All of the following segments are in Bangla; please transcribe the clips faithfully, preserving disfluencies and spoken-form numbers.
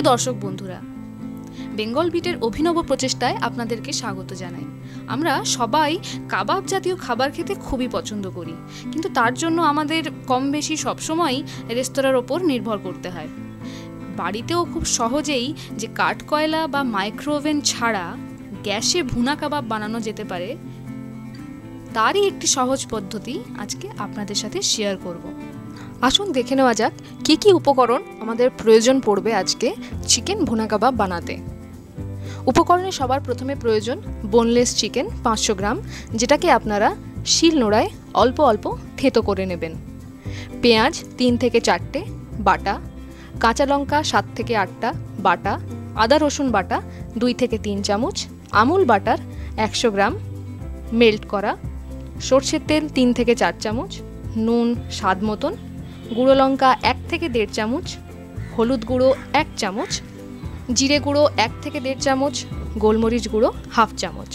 দর্শক বন্ধুরা, বেঙ্গল বিটের অভিনব প্রচেষ্টায় আপনাদেরকে স্বাগত জানাই। আমরা সবাই কাবাব জাতীয় খাবার খেতে খুবই পছন্দ করি, কিন্তু তার জন্য আমাদের কম বেশি সবসময়ই রেস্তোরাঁর ওপর নির্ভর করতে হয়। বাড়িতেও খুব সহজেই যে কাঠ কয়লা বা মাইক্রোওভেন ছাড়া গ্যাসে ভুনা কাবাব বানানো যেতে পারে, তারই একটি সহজ পদ্ধতি আজকে আপনাদের সাথে শেয়ার করব। আসুন দেখে নেওয়া যাক কী কী উপকরণ আমাদের প্রয়োজন পড়বে আজকে চিকেন ভুনা কাবাব বানাতে। উপকরণে সবার প্রথমে প্রয়োজন বোনলেস চিকেন পাঁচশো গ্রাম, যেটাকে আপনারা শিল নোড়ায় অল্প অল্প থেতো করে নেবেন। পেঁয়াজ তিন থেকে চারটে বাটা, কাঁচা লঙ্কা সাত থেকে আটটা বাটা, আদা রসুন বাটা দুই থেকে তিন চামচ, আমুল বাটার একশো গ্রাম মেল্ট করা, সর্ষের তেল তিন থেকে চার চামচ, নুন স্বাদ মতন, গুঁড়ো লঙ্কা এক থেকে দেড় চামচ, হলুদ গুঁড়ো এক চামচ, জিরে গুঁড়ো এক থেকে দেড় চামচ, গোলমরিচ গুঁড়ো হাফ চামচ।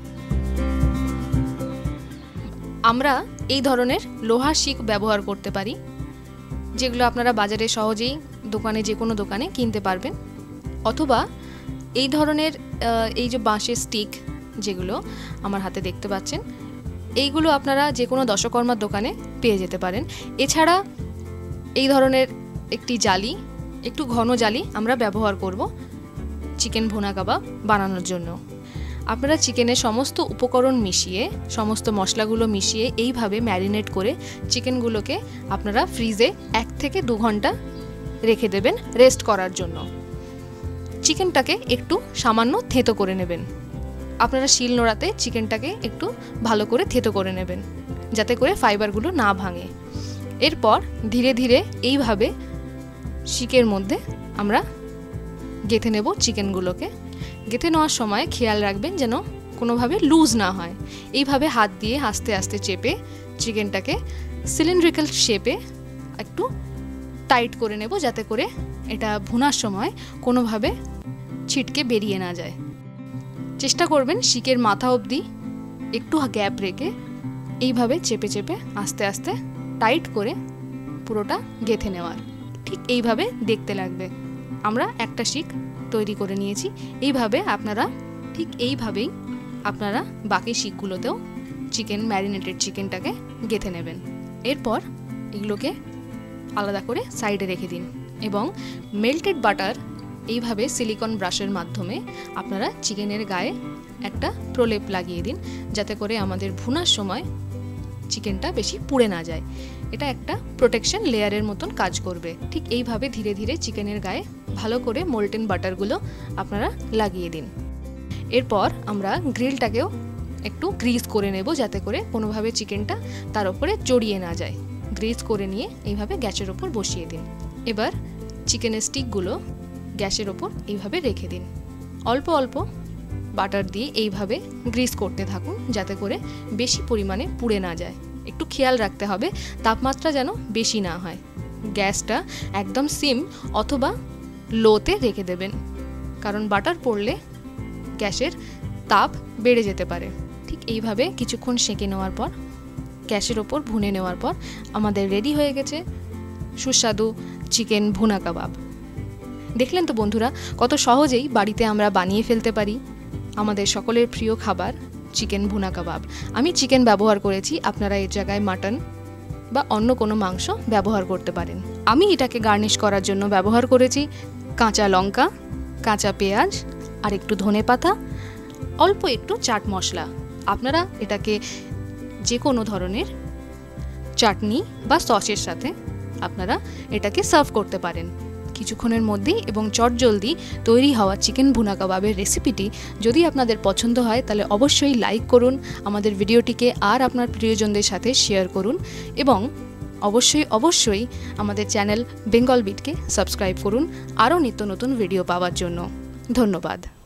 আমরা এই ধরনের লোহার শিক ব্যবহার করতে পারি, যেগুলো আপনারা বাজারে সহজেই দোকানে যে কোনো দোকানে কিনতে পারবেন, অথবা এই ধরনের এই যে বাঁশের স্টিক যেগুলো আমার হাতে দেখতে পাচ্ছেন, এইগুলো আপনারা যে কোনো দশকর্মার দোকানে পেয়ে যেতে পারেন। এছাড়া এই ধরনের একটি জালি, একটু ঘন জালি আমরা ব্যবহার করব চিকেন ভুনা কাবাব বানানোর জন্য। আপনারা চিকেনের সমস্ত উপকরণ মিশিয়ে, সমস্ত মশলাগুলো মিশিয়ে এইভাবে ম্যারিনেট করে চিকেনগুলোকে আপনারা ফ্রিজে এক থেকে দু ঘন্টা রেখে দেবেন রেস্ট করার জন্য। চিকেনটাকে একটু সামান্য থেতো করে নেবেন। আপনারা শিল নোড়াতে চিকেনটাকে একটু ভালো করে থেতো করে নেবেন, যাতে করে ফাইবারগুলো না ভাঙে। এরপর ধীরে ধীরে এইভাবে শিকের মধ্যে আমরা গেঁথে নেব চিকেনগুলোকে। গেঁথে নেওয়ার সময় খেয়াল রাখবেন যেন কোনোভাবে লুজ না হয়। এইভাবে হাত দিয়ে আস্তে আস্তে চেপে চিকেনটাকে সিলিন্ড্রিক্যাল শেপে একটু টাইট করে নেব, যাতে করে এটা ভুনার সময় কোনোভাবে ছিটকে বেরিয়ে না যায়। চেষ্টা করবেন শিকের মাথা অবধি একটু গ্যাপ রেখে এইভাবে চেপে চেপে আস্তে আস্তে টাইট করে পুরোটা গেঁথে নেওয়ার। ঠিক এইভাবে দেখতে লাগবে। আমরা একটা শিক তৈরি করে নিয়েছি। এইভাবে আপনারা ঠিক এইভাবেই আপনারা বাকি শিকগুলোতেও চিকেন ম্যারিনেটেড চিকেনটাকে গেঁথে নেবেন। এরপর এগুলোকে আলাদা করে সাইডে রেখে দিন এবং মেল্টেড বাটার এইভাবে সিলিকন ব্রাশের মাধ্যমে আপনারা চিকেনের গায়ে একটা প্রলেপ লাগিয়ে দিন, যাতে করে আমাদের ভুনার সময় চিকেনটা বেশি পুড়ে না যায়। এটা একটা প্রোটেকশন লেয়ারের মতন কাজ করবে। ঠিক এইভাবে ধীরে ধীরে চিকেনের গায়ে ভালো করে মোল্টেন বাটারগুলো আপনারা লাগিয়ে দিন। এরপর আমরা গ্রিলটাকেও একটু গ্রিস করে নেব, যাতে করে কোনোভাবে চিকেনটা তার উপরে জড়িয়ে না যায়। গ্রিস করে নিয়ে এইভাবে গ্যাসের ওপর বসিয়ে দিন। এবার চিকেনের স্টিকগুলো গ্যাসের ওপর এইভাবে রেখে দিন। অল্প অল্প বাটার দিয়ে এইভাবে গ্রিস করতে থাকুন, যাতে করে বেশি পরিমাণে পুড়ে না যায়। একটু খেয়াল রাখতে হবে তাপমাত্রা যেন বেশি না হয়। গ্যাসটা একদম সিম অথবা লোতে রেখে দেবেন, কারণ বাটার পড়লে গ্যাসের তাপ বেড়ে যেতে পারে। ঠিক এইভাবে কিছুক্ষণ সেঁকে নেওয়ার পর গ্যাসের ওপর ভুনে নেওয়ার পর আমাদের রেডি হয়ে গেছে সুস্বাদু চিকেন ভুনা কাবাব। দেখলেন তো বন্ধুরা, কত সহজেই বাড়িতে আমরা বানিয়ে ফেলতে পারি আমাদের সকলের প্রিয় খাবার চিকেন ভুনা কাবাব। আমি চিকেন ব্যবহার করেছি, আপনারা এর জায়গায় মাটন বা অন্য কোনো মাংস ব্যবহার করতে পারেন। আমি এটাকে গার্নিশ করার জন্য ব্যবহার করেছি কাঁচা লঙ্কা, কাঁচা পেঁয়াজ আর একটু ধনেপাতা, অল্প একটু চাট মশলা। আপনারা এটাকে যে কোনো ধরনের চাটনি বা সসের সাথে আপনারা এটাকে সার্ভ করতে পারেন কিছুক্ষণের মধ্যেই। এবং চটজলদি তৈরি হওয়া চিকেন ভুনা কাবাবের রেসিপিটি যদি আপনাদের পছন্দ হয়, তাহলে অবশ্যই লাইক করুন আমাদের ভিডিওটিকে, আর আপনার প্রিয়জনদের সাথে শেয়ার করুন, এবং অবশ্যই অবশ্যই আমাদের চ্যানেল বেঙ্গল বিটকে সাবস্ক্রাইব করুন আরও নিত্য নতুন ভিডিও পাওয়ার জন্য। ধন্যবাদ।